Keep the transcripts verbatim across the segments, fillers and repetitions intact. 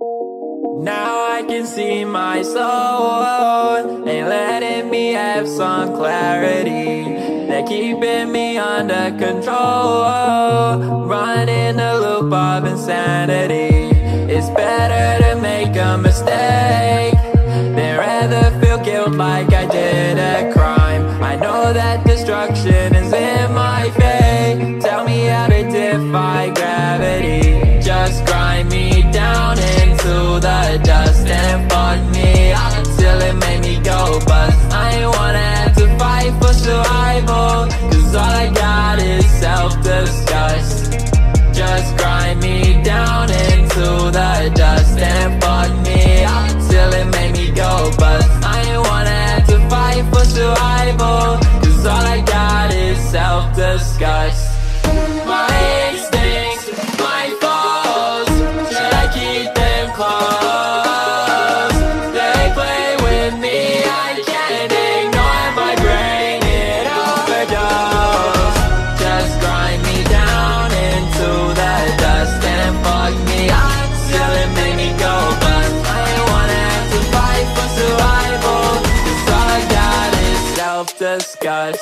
Now I can see my soul, ain't letting me have some clarity. They're keeping me under control, running a loop of insanity. It's better to make a mistake than rather feel guilt like I did a crime. I know that destruction is in my fate. Tell me how to defy gravity. Just grind me down into the dust and fuck me up till it made me go bust. I ain't wanna have to fight for survival, cause all I got is self-disgust. Just grind me down into the dust and fuck me up till it made me go bust. I ain't wanna have to fight for survival, cause all I got is self-disgust. My instincts, my foes, should I keep them close? They play with me, I can't ignore my brain, it overdose. Just grind me down into the dust and fuck me up till it made me go bust. I ain't wanna have to fight for survival, cause all I got is self-disgust.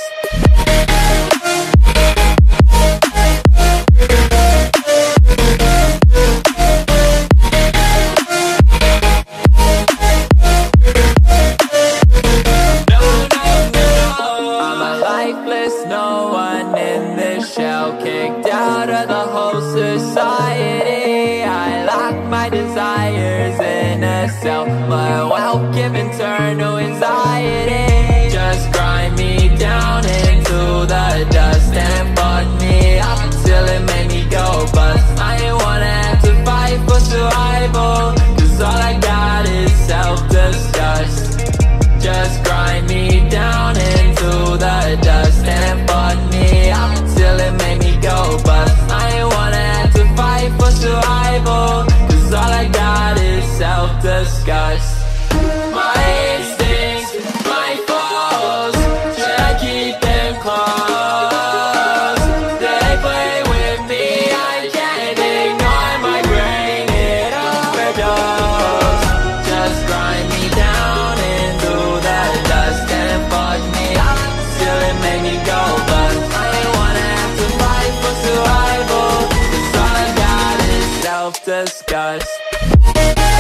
No one in this shell, kicked out of the whole society. I lock my desires in a cell, but welcome internal anxiety. Just grind me down into the dust and fuck me up till it made me go bust. I ain't wanna have to fight for survival, cause all I got is self-disgust. Just grind me down into the dust and fuck me up till it made me go bust. I ain't wanna have to fight for survival, cause all I got is self-disgust. My instincts, my foes, should I keep them close? They play with me, I can't ignore my brain, it overdose. Just grind me down into the dust and fuck me up till it made me go bust. I ain't wanna have to fight for survival, cause all I got is self-disgust.